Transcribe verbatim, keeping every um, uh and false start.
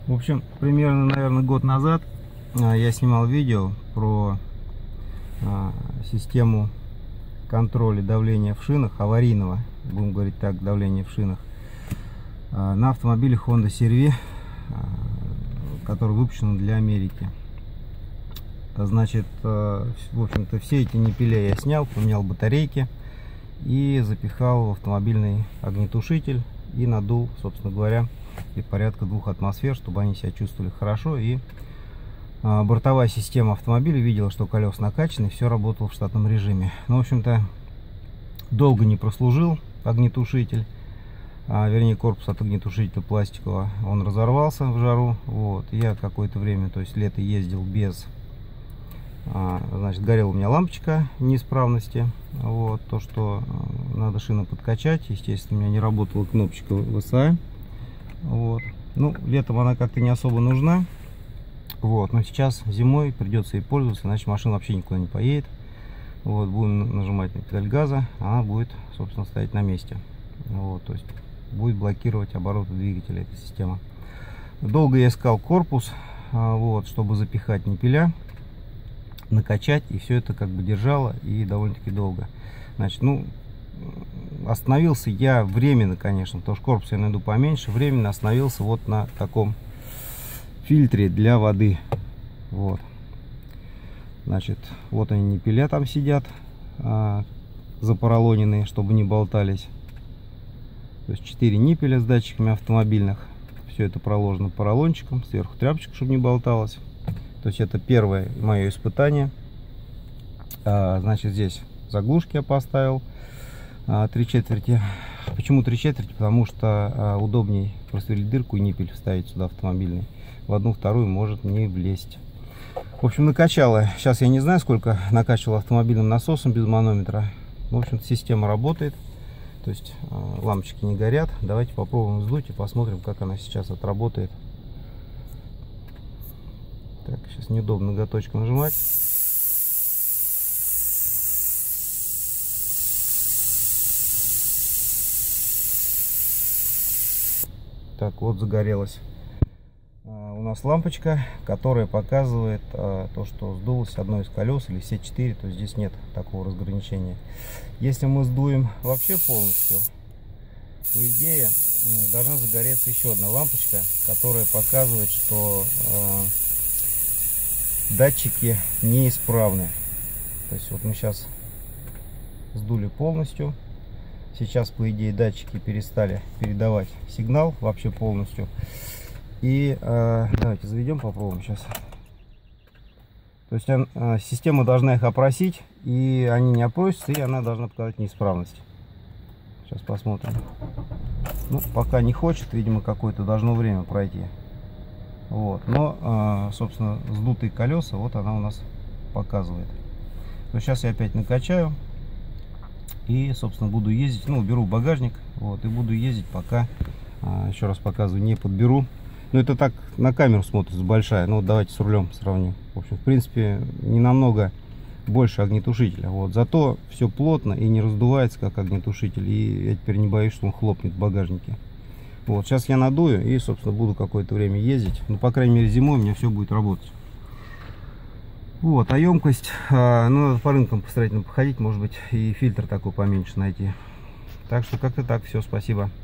В общем, примерно, наверное, год назад я снимал видео про систему контроля давления в шинах, аварийного, будем говорить так, давление в шинах, на автомобиле Honda си ар ви, который выпущен для Америки. Значит, в общем-то, все эти ниппеля я снял, поменял батарейки и запихал в автомобильный огнетушитель и надул, собственно говоря, и порядка двух атмосфер, чтобы они себя чувствовали хорошо. И а, бортовая система автомобиля видела, что колеса накачаны, все работало в штатном режиме. Ну, в общем-то, долго не прослужил огнетушитель, а, вернее, корпус от огнетушителя пластикового, он разорвался в жару. Вот, я какое-то время, то есть лето, ездил без, а, значит, горела у меня лампочка неисправности. Вот, то, что надо шины подкачать, естественно, у меня не работала кнопочка вэ эс а. Вот. Ну, летом она как-то не особо нужна. Вот. Но сейчас зимой придется ей пользоваться, иначе машина вообще никуда не поедет. Вот. Будем нажимать на педаль газа, она будет, собственно, стоять на месте. Вот. То есть будет блокировать обороты двигателя эта система. Долго я искал корпус, вот, чтобы запихать ниппеля, накачать, и все это как бы держало, и довольно-таки долго. Значит, ну, остановился я временно, конечно, потому что корпус я найду поменьше. Временно остановился вот на таком фильтре для воды. Вот. Значит, вот они, ниппеля там сидят, а, запоролоненные, чтобы не болтались. То есть четыре ниппеля с датчиками автомобильных. Все это проложено поролончиком, сверху тряпочка, чтобы не болталось. То есть это первое мое испытание. А, значит, здесь заглушки я поставил три четверти. Почему три четверти? Потому что а, удобней просверлить дырку и ниппель вставить сюда автомобильный. В одну вторую может не влезть. В общем, накачала. Сейчас я не знаю, сколько накачивал автомобильным насосом без манометра. В общем, система работает. То есть а, лампочки не горят. Давайте попробуем сдуть и посмотрим, как она сейчас отработает. Так, сейчас неудобно ноготочком нажимать. Так, вот загорелась а, у нас лампочка, которая показывает а, то, что сдулось одно из колес или все четыре, то здесь нет такого разграничения. Если мы сдуем вообще полностью, по идее должна загореться еще одна лампочка, которая показывает, что а, датчики неисправны. То есть вот мы сейчас сдули полностью. Сейчас, по идее, датчики перестали передавать сигнал вообще полностью. И э, давайте заведем, попробуем сейчас. То есть э, система должна их опросить, и они не опросятся, и она должна показать неисправность. Сейчас посмотрим. Ну, пока не хочет, видимо, какое-то должно время пройти. Вот. Но, э, собственно, сдутые колеса, вот она у нас показывает. То сейчас я опять накачаю. И, собственно, буду ездить, ну, беру багажник, вот, и буду ездить, пока, а, еще раз показываю, не подберу. Ну, это так на камеру смотрится большая, ну, вот давайте с рулем сравню. В общем, в принципе, не намного больше огнетушителя, вот, зато все плотно и не раздувается, как огнетушитель, и я теперь не боюсь, что он хлопнет в багажнике. Вот, сейчас я надую и, собственно, буду какое-то время ездить, ну, по крайней мере, зимой у меня все будет работать. Вот, а емкость, а, ну, надо по рынкам постарательно походить, может быть, и фильтр такой поменьше найти. Так что как-то так, все, спасибо.